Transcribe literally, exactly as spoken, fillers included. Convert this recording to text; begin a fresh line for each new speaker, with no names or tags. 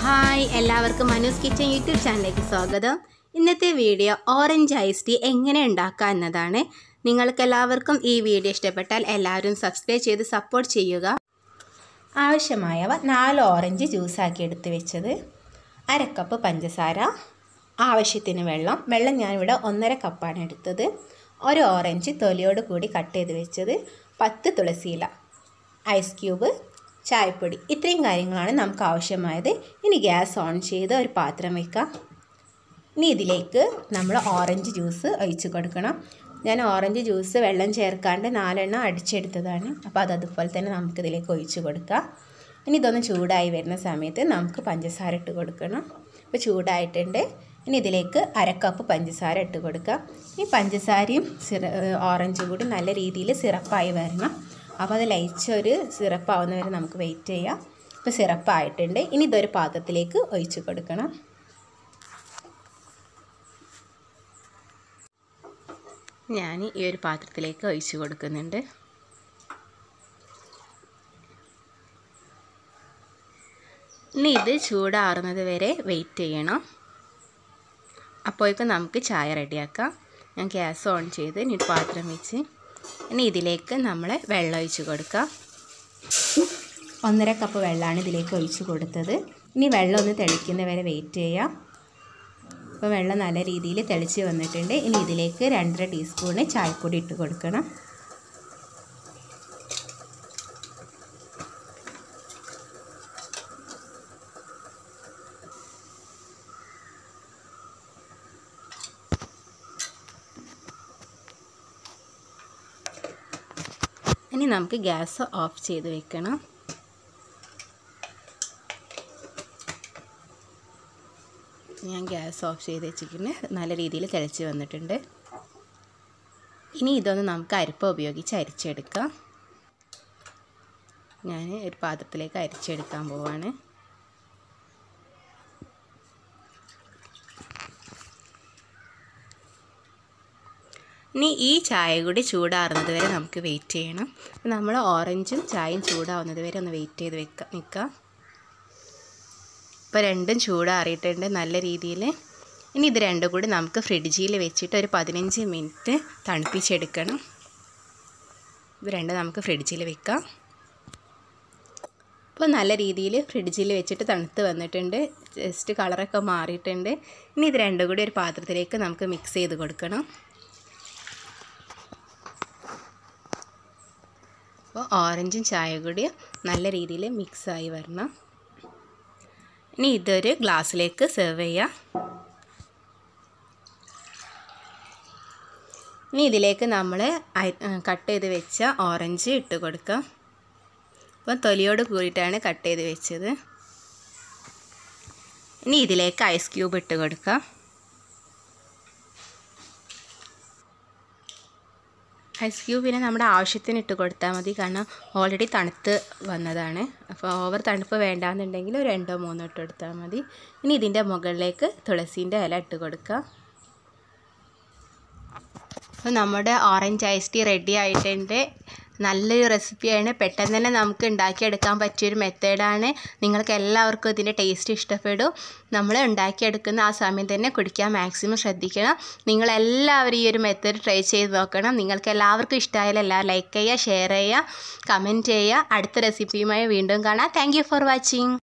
Hi, എല്ലാവർക്കും Manu's kitchen YouTube ചാനലിലേക്ക് സ്വാഗതം. ഇന്നത്തെ വീഡിയോ ഓറഞ്ച് ഐസ് ടീ എങ്ങനെ ഉണ്ടാക്കുക എന്നതാണ്. നിങ്ങൾക്ക് എല്ലാവർക്കും ഈ വീഡിയോ ഇഷ്ടപ്പെട്ടാൽ എല്ലാവരും സബ്സ്ക്രൈബ് ചെയ്ത് സപ്പോർട്ട് ചെയ്യുക. ആവശ്യമായവ നാല് ഓറഞ്ച് ജ്യൂസാക്കി എടുത്ത് വെച്ചത്, അരക്കപ്പ് പഞ്ചസാര, ആവശ്യത്തിന് വെള്ളം വെള്ളം ഞാനിവിടെ ഒന്നര കപ്പാണ് എടുത്തത്, ഒരു ഓറഞ്ച് തൊലിയോട് കൂടി കട്ട് ചെയ്ത് വെച്ചത്, പത്ത് തുളസിയില, ഐസ് ക്യൂബ്, ചായപ്പൊടി. ഇത്രയും കാര്യങ്ങളാണ് നമുക്ക് ആവശ്യമായത്. ഇനി ഗ്യാസ് ഓൺ ചെയ്ത് ഒരു പാത്രം വയ്ക്കാം. ഇനി ഇതിലേക്ക് നമ്മൾ ഓറഞ്ച് ജ്യൂസ് ഒഴിച്ച് കൊടുക്കണം. ഞാൻ ഓറഞ്ച് ജ്യൂസ് വെള്ളം ചേർക്കാണ്ട് നാലെണ്ണം അടിച്ചെടുത്തതാണ്. അപ്പോൾ അത് അതുപോലെ തന്നെ നമുക്കിതിലേക്ക് ഒഴിച്ച് കൊടുക്കാം. ഇനി ഇതൊന്ന് ചൂടായി വരുന്ന സമയത്ത് നമുക്ക് പഞ്ചസാര ഇട്ട് കൊടുക്കണം. ഇപ്പോൾ ചൂടായിട്ടുണ്ട്. ഇനി ഇതിലേക്ക് അരക്കപ്പ് പഞ്ചസാര ഇട്ട് കൊടുക്കാം. ഈ പഞ്ചസാരയും സിറ ഓറഞ്ചും കൂടി നല്ല രീതിയിൽ സിറപ്പായി വരണം. അപ്പോൾ അത് ലയിച്ചൊരു സിറപ്പാവുന്നവരെ നമുക്ക് വെയിറ്റ് ചെയ്യാം. ഇപ്പോൾ സിറപ്പായിട്ടുണ്ട്. ഇനി ഇതൊരു പാത്രത്തിലേക്ക് ഒഴിച്ച് കൊടുക്കണം. ഞാൻ ഈ ഒരു പാത്രത്തിലേക്ക് ഒഴിച്ച് കൊടുക്കുന്നുണ്ട്. ഇനി ഇത് ചൂടാറുന്നത് വരെ വെയിറ്റ് ചെയ്യണം. അപ്പോഴേക്കും നമുക്ക് ചായ റെഡിയാക്കാം. ഞാൻ ഗ്യാസ് ഓൺ ചെയ്ത് ഇനി പാത്രം വെച്ച് ഇനി ഇതിലേക്ക് നമ്മൾ വെള്ളം ഒഴിച്ച് കൊടുക്കാം. ഒന്നര കപ്പ് വെള്ളമാണ് ഇതിലേക്ക് ഒഴിച്ച് കൊടുത്തത്. ഇനി വെള്ളം ഒന്ന് തിളയ്ക്കുന്നവരെ വെയിറ്റ് ചെയ്യാം. അപ്പോൾ വെള്ളം നല്ല രീതിയിൽ തിളച്ച് വന്നിട്ടുണ്ട്. ഇനി ഇതിലേക്ക് രണ്ടര ടീസ്പൂണ് ചായപ്പൊടി ഇട്ട് കൊടുക്കണം. ഇനി നമുക്ക് ഗ്യാസ് ഓഫ് ചെയ്ത് വെക്കണം. ഞാൻ ഗ്യാസ് ഓഫ് ചെയ്ത് വെച്ചിട്ട് നല്ല രീതിയിൽ തിളച്ച് വന്നിട്ടുണ്ട്. ഇനി ഇതൊന്ന് നമുക്ക് അരിപ്പ ഉപയോഗിച്ച് അരിച്ചെടുക്കാം. ഞാൻ ഒരു പാത്രത്തിലേക്ക് അരിച്ചെടുക്കാൻ പോവാണ്. ഇനി ഈ ചായ കൂടി ചൂടാറുന്നത് വരെ നമുക്ക് വെയിറ്റ് ചെയ്യണം. നമ്മൾ ഓറഞ്ചും ചായയും ചൂടാവുന്നത് വരെ ഒന്ന് വെയിറ്റ് ചെയ്ത് വെക്കാം നിൽക്കാം. ഇപ്പോൾ രണ്ടും ചൂടാറിയിട്ടുണ്ട് നല്ല രീതിയിൽ. ഇനി ഇത് രണ്ടും കൂടി നമുക്ക് ഫ്രിഡ്ജിൽ വെച്ചിട്ട് ഒരു പതിനഞ്ച് മിനിറ്റ് തണുപ്പിച്ചെടുക്കണം. ഇത് രണ്ടും നമുക്ക് ഫ്രിഡ്ജിൽ വെക്കാം. അപ്പോൾ നല്ല രീതിയിൽ ഫ്രിഡ്ജിൽ വെച്ചിട്ട് തണുത്ത് വന്നിട്ടുണ്ട്. ജസ്റ്റ് കളറൊക്കെ മാറിയിട്ടുണ്ട്. ഇനി ഇത് രണ്ടും കൂടി ഒരു പാത്രത്തിലേക്ക് നമുക്ക് മിക്സ് ചെയ്ത് കൊടുക്കണം. അപ്പോൾ ഓറഞ്ചും ചായ കൂടി നല്ല രീതിയിൽ മിക്സായി വരണം. ഇനി ഇതൊരു ഗ്ലാസ്സിലേക്ക് സെർവ് ചെയ്യാം. ഇനി ഇതിലേക്ക് നമ്മൾ കട്ട് ചെയ്ത് വെച്ച ഓറഞ്ച് ഇട്ട് കൊടുക്കാം. അപ്പോൾ തൊലിയോട് കൂടിയിട്ടാണ് കട്ട് ചെയ്ത് വെച്ചത്. ഇനി ഇതിലേക്ക് ഐസ് ക്യൂബ് ഇട്ട് കൊടുക്കാം. ഐസ് ക്യൂബിനെ നമ്മുടെ ആവശ്യത്തിന് ഇട്ട് കൊടുത്താൽ മതി. കാരണം ഓൾറെഡി തണുത്ത് വന്നതാണ്. അപ്പോൾ ഓവർ തണുപ്പ് വേണ്ടാന്നുണ്ടെങ്കിൽ ഒരു രണ്ടോ മൂന്നോ ഇട്ട് കൊടുത്താൽ മതി. ഇനി ഇതിൻ്റെ മുകളിലേക്ക് തുളസീൻ്റെ ഇല ഇട്ട് കൊടുക്കുക. അപ്പോൾ നമ്മുടെ ഓറഞ്ച് ഐസ് ടീ റെഡി ആയിട്ടുണ്ട്. നല്ലൊരു റെസിപ്പിയാണ്. പെട്ടെന്ന് തന്നെ നമുക്ക് ഉണ്ടാക്കിയെടുക്കാൻ പറ്റിയൊരു മെത്തേഡാണ്. നിങ്ങൾക്ക് എല്ലാവർക്കും ഇതിൻ്റെ ടേസ്റ്റ് ഇഷ്ടപ്പെടും. നമ്മൾ ഉണ്ടാക്കിയെടുക്കുന്ന ആ സമയം തന്നെ കുടിക്കാൻ മാക്സിമം ശ്രദ്ധിക്കണം. നിങ്ങളെല്ലാവരും ഈ ഒരു മെത്തേഡ് ട്രൈ ചെയ്ത് നോക്കണം. നിങ്ങൾക്ക് എല്ലാവർക്കും ഇഷ്ടമായാലും എല്ലാവരും ലൈക്ക് ചെയ്യുക, ഷെയർ ചെയ്യുക, കമൻറ്റ് ചെയ്യുക. അടുത്ത റെസിപ്പിയുമായി വീണ്ടും കാണാം. Thank you for watching.